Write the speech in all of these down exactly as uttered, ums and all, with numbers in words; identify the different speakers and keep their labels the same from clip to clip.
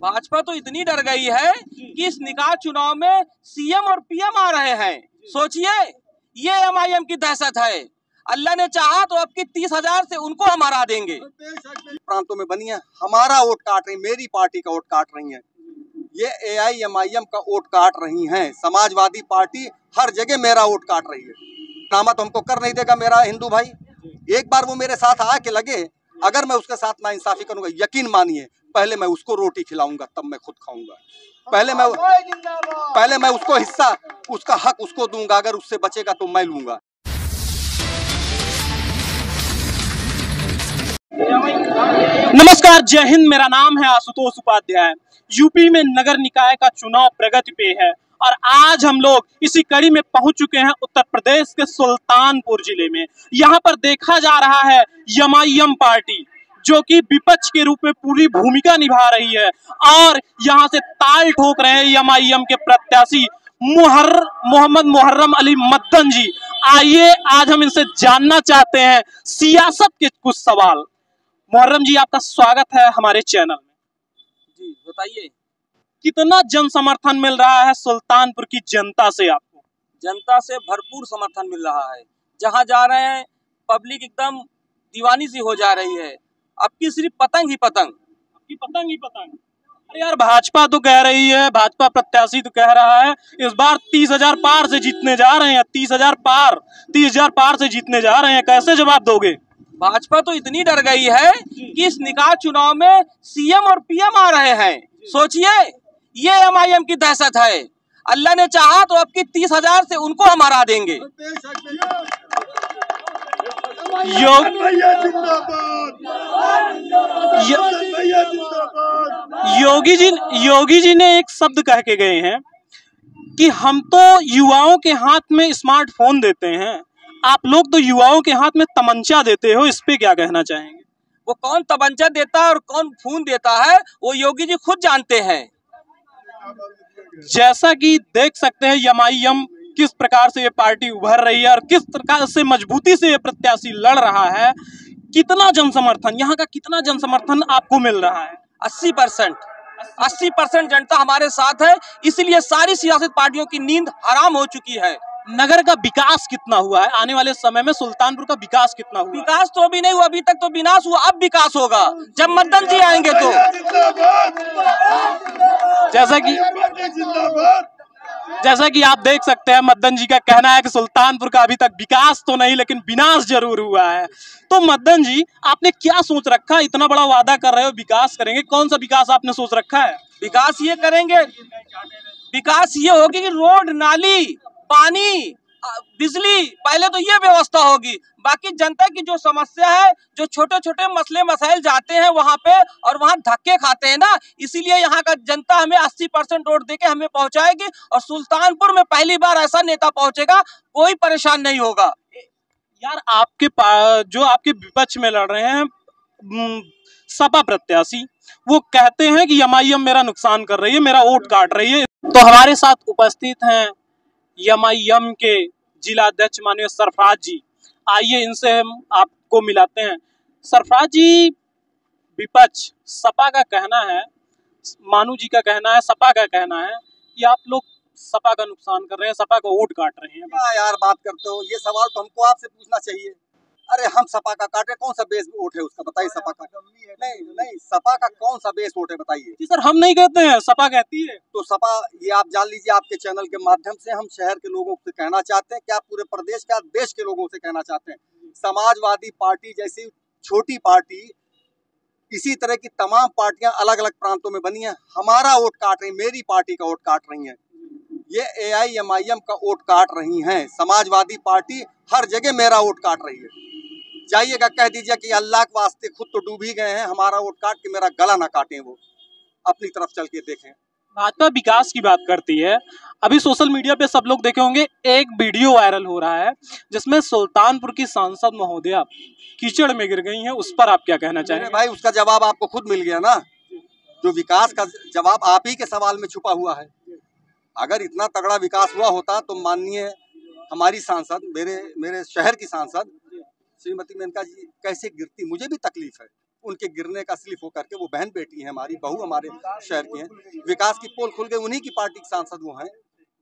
Speaker 1: भाजपा तो इतनी डर गई है कि इस निकाय चुनाव में सीएम और पीएम आ रहे हैं। सोचिए, ये एमआईएम की दहशत है। अल्लाह ने चाहा तो अब की तीस हजार से उनको हम हरा देंगे।
Speaker 2: प्रांतों में बनी है, हमारा वोट काट रही, मेरी पार्टी का वोट काट रही है। ये एआईएमआईएम का वोट काट रही हैं। समाजवादी पार्टी हर जगह मेरा वोट काट रही है। नामा तो हमको कर नहीं देगा मेरा हिंदू भाई। एक बार वो मेरे साथ आके लगे, अगर मैं उसके साथ नाइंसाफी करूंगा, यकीन मानिए पहले मैं उसको रोटी खिलाऊंगा, तब मैं खुद खाऊंगा। पहले मैं पहले मैं उसको हिस्सा, उसका हक उसको दूंगा, अगर उससे बचेगा तो मैं लूंगा।
Speaker 3: नमस्कार, जय हिंद। मेरा नाम है आशुतोष उपाध्याय। यूपी में नगर निकाय का चुनाव प्रगति पे है और आज हम लोग इसी कड़ी में पहुंच चुके हैं उत्तर प्रदेश के सुल्तानपुर जिले में। यहां पर देखा जा रहा है एमआईएम पार्टी जो कि विपक्ष के रूप में पूरी भूमिका निभा रही है और यहां से ताल ठोक रहे हैं एमआईएम के प्रत्याशी मुहर मोहम्मद मुहर्रम अली मद्दन जी। आइए आज हम इनसे जानना चाहते हैं सियासत के कुछ सवाल। मुहर्रम जी, आपका स्वागत है हमारे चैनल में।
Speaker 1: जी बताइए,
Speaker 3: कितना जन समर्थन मिल रहा है सुल्तानपुर की जनता से आपको?
Speaker 1: जनता से भरपूर समर्थन मिल रहा है। जहां जा रहे हैं पब्लिक एकदम दीवानी सी हो जा रही है। अब की सिर्फ पतंग ही पतंग,
Speaker 3: अब की पतंग ही पतंग। अरे यार, भाजपा तो कह रही है, भाजपा प्रत्याशी तो कह रहा है इस बार तीस हजार पार से जीतने जा रहे हैं। तीस हजार पार तीस हजार पार से जीतने जा रहे हैं। कैसे जवाब दोगे?
Speaker 1: भाजपा तो इतनी डर गई है कि इस निकाय चुनाव में सीएम और पीएम आ रहे हैं। सोचिए, ये एमआईएम की दहशत है। अल्लाह ने चाहा तो अब की तीस हजार से उनको हम हरा देंगे।
Speaker 3: योग योगी जी योगी जी ने एक शब्द कह के गए हैं कि हम तो युवाओं के हाथ में स्मार्टफोन देते हैं, आप लोग तो युवाओं के हाथ में तमंचा देते हो। इस पे क्या कहना चाहेंगे?
Speaker 1: वो कौन तमंचा देता है और कौन खून देता है, वो योगी जी खुद जानते हैं।
Speaker 3: जैसा कि देख सकते हैं एमआईएम किस प्रकार से ये पार्टी उभर रही है और किस प्रकार से मजबूती से ये प्रत्याशी लड़ रहा है। कितना जन समर्थन, यहाँ का कितना जन समर्थन आपको मिल रहा है?
Speaker 1: अस्सी परसेंट अस्सी परसेंट जनता हमारे साथ है। इसलिए सारी सियासत पार्टियों की नींद हराम हो चुकी है।
Speaker 3: नगर का विकास कितना हुआ है? आने वाले समय में सुल्तानपुर का विकास कितना हुआ?
Speaker 1: विकास तो अभी नहीं हुआ, अभी तक तो विनाश हुआ। अब विकास होगा जब मद्दन जी आएंगे तो।
Speaker 3: जैसा कि जैसा कि आप देख सकते हैं, मद्दन जी का कहना है कि सुल्तानपुर का अभी तक विकास तो नहीं लेकिन विनाश जरूर हुआ है। तो मद्दन जी, आपने क्या सोच रखा है? इतना बड़ा वादा कर रहे हो विकास करेंगे, कौन सा विकास आपने सोच रखा है?
Speaker 1: विकास ये करेंगे, विकास ये होगी कि रोड, नाली, पानी, बिजली, पहले तो ये व्यवस्था होगी। बाकी जनता की जो समस्या है, जो छोटे छोटे मसले मसाइल जाते हैं वहां पे और वहां धक्के खाते हैं ना, इसीलिए यहाँ का जनता हमें अस्सी परसेंट वोट देके हमें पहुंचाएगी और सुल्तानपुर में पहली बार ऐसा नेता पहुंचेगा, कोई परेशान नहीं होगा।
Speaker 3: यार, आपके जो आपके विपक्ष में लड़ रहे हैं सपा प्रत्याशी, वो कहते हैं कि एमआईएम मेरा नुकसान कर रही है, मेरा वोट काट रही है। तो हमारे साथ उपस्थित हैं एमआईएम के जिला अध्यक्ष माननीय सरफराज जी। आइए इनसे हम आपको मिलाते हैं। सरफराज जी, विपक्ष सपा का कहना है, मानू जी का कहना है, सपा का कहना है कि आप लोग सपा का नुकसान कर रहे हैं, सपा का वोट काट रहे हैं।
Speaker 2: क्या यार बात करते हो? ये सवाल तो हमको आपसे पूछना चाहिए। अरे हम सपा का काटे, कौन सा बेस वोट है उसका बताइए? सपा का नहीं नहीं सपा का कौन सा बेस वोट है बताइए?
Speaker 3: जी सर, हम नहीं कहते हैं, सपा कहती है।
Speaker 2: तो सपा, ये आप जान लीजिए, आपके चैनल के माध्यम से हम शहर के लोगों से कहना चाहते हैं, क्या पूरे प्रदेश क्या देश के लोगों से कहना चाहते हैं, समाजवादी पार्टी जैसी छोटी पार्टी, इसी तरह की तमाम पार्टियां अलग अलग प्रांतों में बनी है, हमारा वोट काट रही, मेरी पार्टी का वोट काट रही है। ये एआईएमआईएम का वोट काट रही हैं। समाजवादी पार्टी हर जगह मेरा वोट काट रही है। जाइएगा, कह दीजिए कि अल्लाह के वास्ते खुद तो डूब ही गए हैं, हमारा वोट काट के मेरा गला ना काटें, वो अपनी तरफ चल के देखें।
Speaker 3: भाजपा विकास की बात करती है। अभी सोशल मीडिया पे सब लोग देखे होंगे, एक वीडियो वायरल हो रहा है जिसमें सुल्तानपुर की सांसद महोदया कीचड़ में गिर गई हैं। उस पर आप क्या कहना चाहेंगे?
Speaker 2: भाई, उसका जवाब आपको खुद मिल गया ना। जो विकास का जवाब आप ही के सवाल में छुपा हुआ है। अगर इतना तगड़ा विकास हुआ होता तो माननीय हमारी सांसद, मेरे मेरे शहर की सांसद श्रीमती मेनका जी कैसे गिरती, मुझे भी तकलीफ है। उनके गिरने का स्लिप होकर के, वो बहन बेटी है हमारी, बहू हमारे शहर की है, विकास की पोल खुल गई, उन्हीं की पार्टी के सांसद वो हैं।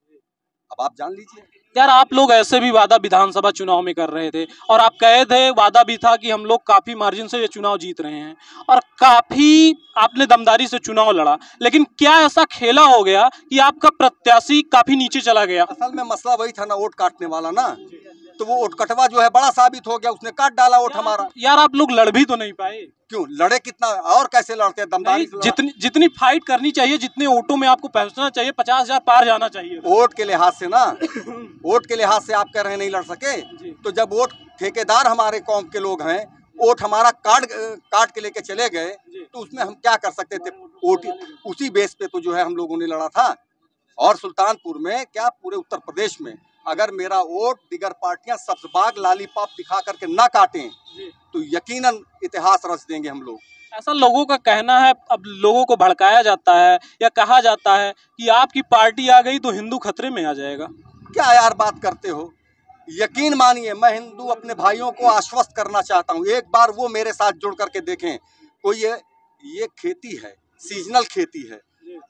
Speaker 2: अब आप जान लीजिए
Speaker 3: यार, आप लोग ऐसे भी वादा विधानसभा चुनाव में कर रहे थे और आप कहे थे, वादा भी था कि हम लोग काफी मार्जिन से ये चुनाव जीत रहे हैं और काफी आपने दमदारी से चुनाव लड़ा, लेकिन क्या ऐसा खेला हो गया कि आपका प्रत्याशी काफी नीचे चला गया?
Speaker 2: असल में मसला वही था ना, वोट काटने वाला ना, तो वो वोट कटवा जो है बड़ा साबित हो गया, उसने काट डाला वोट हमारा।
Speaker 3: यार, आप लोग लड़ भी तो नहीं पाए।
Speaker 2: क्यों लड़े? कितना और कैसे लड़ते हैं? दमदारी से लड़ा।
Speaker 3: जितनी जितनी फाइट करनी चाहिए, जितने वोटों में आपको पहुंचना चाहिए, पचास हजार पार जाना चाहिए।
Speaker 2: वोट के लिहाज से ना, वोट के लिहाज से आप कह रहे हैं नहीं लड़ सके, तो जब वोट ठेकेदार हमारे कौम के लोग हैं, वोट हमारा काट काट के लेके चले गए, तो उसमें हम क्या कर सकते थे? वोट उसी बेस पे तो जो है हम लोगों ने लड़ा था। और सुल्तानपुर में क्या पूरे उत्तर प्रदेश में अगर मेरा वोट दिगर पार्टियां सब्जबाग लालीपॉप दिखा करके ना काटें तो यकीनन इतिहास रच देंगे हम लोग।
Speaker 3: ऐसा लोगों का कहना है, अब लोगों को भड़काया जाता है या कहा जाता है कि आपकी पार्टी आ गई तो हिंदू खतरे में आ जाएगा।
Speaker 2: क्या यार बात करते हो? यकीन मानिए, मैं हिंदू अपने भाइयों को आश्वस्त करना चाहता हूँ, एक बार वो मेरे साथ जुड़ करके देखें। कोई ये ये खेती है, सीजनल खेती है,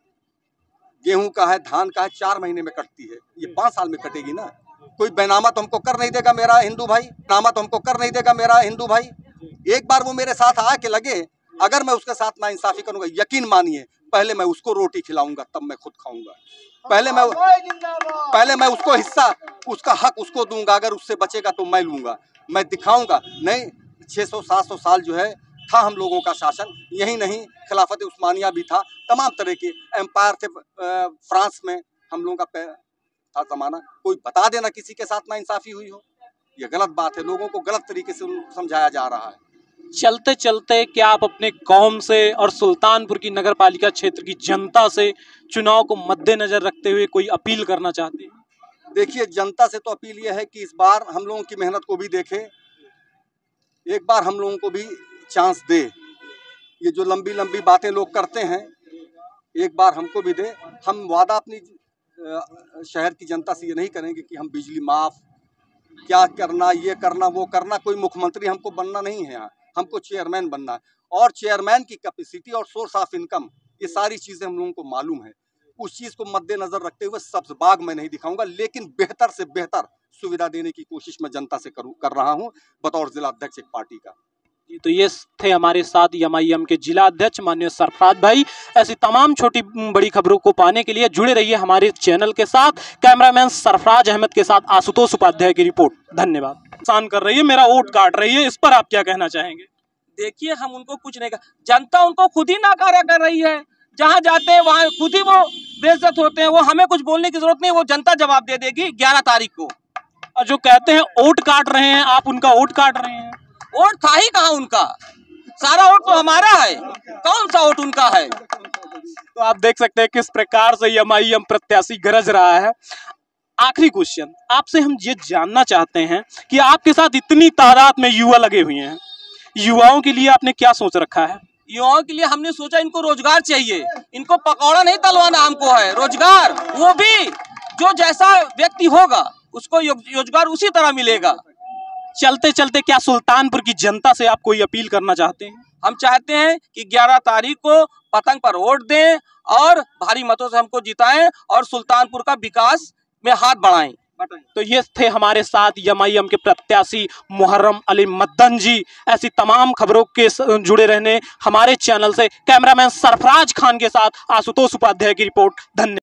Speaker 2: गेहूं का है, धान का है, चार महीने में कटती है, ये पाँच साल में कटेगी ना। कोई बैनामा तो हमको कर नहीं देगा मेरा हिंदू भाई, बैनामा तो हमको कर नहीं देगा मेरा हिंदू भाई। एक बार वो मेरे साथ आके लगे, अगर मैं उसके साथ नाइंसाफी करूंगा, यकीन मानिए पहले मैं उसको रोटी खिलाऊंगा, तब मैं खुद खाऊंगा। पहले मैं पहले मैं उसको हिस्सा, उसका हक उसको दूंगा, अगर उससे बचेगा तो मैं लूंगा, मैं दिखाऊंगा। नहीं, छह सौ सात सौ साल जो है था हम लोगों का शासन, यही नहीं खिलाफत उस्मानिया भी था, तमाम तरह के एम्पायर थे, फ्रांस में हम लोगों का था जमाना। कोई बता देना किसी के साथ नाइंसाफी हुई हो, ये गलत बात है, लोगों को गलत तरीके से समझाया जा रहा है।
Speaker 3: चलते चलते क्या आप अपने कौम से और सुल्तानपुर की नगर पालिका क्षेत्र की जनता से चुनाव को मद्देनजर रखते हुए कोई अपील करना चाहते हैं?
Speaker 2: देखिए, जनता से तो अपील यह है कि इस बार हम लोगों की मेहनत को भी देखे, एक बार हम लोगों को भी चांस दे। ये जो लंबी लंबी बातें लोग करते हैं, एक बार हमको भी दे। हम वादा अपनी शहर की जनता से ये नहीं करेंगे कि हम बिजली माफ, क्या करना, ये करना, वो करना। कोई मुख्यमंत्री हमको बनना नहीं है, यहाँ हमको चेयरमैन बनना है, और चेयरमैन की कैपेसिटी और सोर्स ऑफ इनकम, ये सारी चीज़ें हम लोगों को मालूम है। उस चीज़ को मद्देनजर रखते हुए सब्जबाग मैं नहीं दिखाऊंगा, लेकिन बेहतर से बेहतर सुविधा देने की कोशिश मैं जनता से करूँ कर रहा हूँ बतौर जिला अध्यक्ष एक पार्टी का।
Speaker 3: तो ये थे हमारे साथ एम आई एम के जिला अध्यक्ष माननीय सरफराज भाई। ऐसी तमाम छोटी बड़ी खबरों को पाने के लिए जुड़े रहिए हमारे चैनल के साथ। कैमरामैन सरफराज अहमद के साथ आशुतोष उपाध्याय की रिपोर्ट। धन्यवाद। नुकसान कर रही है, मेरा वोट काट रही है, इस पर आप क्या कहना चाहेंगे?
Speaker 1: देखिए, हम उनको कुछ नहीं कर, जनता उनको खुद ही नाकारा कर रही है। जहाँ जाते हैं वहाँ खुद ही वो बेइज्जत होते हैं। वो हमें कुछ बोलने की जरूरत नहीं, वो जनता जवाब दे देगी ग्यारह तारीख को।
Speaker 3: और जो कहते हैं वोट काट रहे हैं, आप उनका वोट काट रहे हैं।
Speaker 1: वोट था ही कहाँ उनका, सारा वोट तो हमारा है, कौन सा वोट उनका है?
Speaker 3: तो आप देख सकते हैं किस प्रकार से एम आई एम प्रत्याशी गरज रहा है। आखिरी क्वेश्चन आपसे हम ये जानना चाहते हैं कि आपके साथ इतनी तादाद में युवा लगे हुए हैं, युवाओं के लिए आपने क्या सोच रखा है?
Speaker 1: युवाओं के लिए हमने सोचा इनको रोजगार चाहिए, इनको पकौड़ा नहीं तलवाना हमको है, रोजगार। वो भी जो जैसा व्यक्ति होगा उसको रोजगार उसी तरह मिलेगा।
Speaker 3: चलते चलते क्या सुल्तानपुर की जनता से आप कोई अपील करना चाहते हैं?
Speaker 1: हम चाहते हैं कि ग्यारह तारीख को पतंग पर वोट दें और भारी मतों से हमको जिताएं और सुल्तानपुर का विकास में हाथ बढ़ाएं।
Speaker 3: तो ये थे हमारे साथ एम आई एम के प्रत्याशी मुहर्रम अली मद्दन जी। ऐसी तमाम खबरों के जुड़े रहने हमारे चैनल से कैमरामैन सरफराज खान के साथ आशुतोष उपाध्याय की रिपोर्ट। धन्यवाद।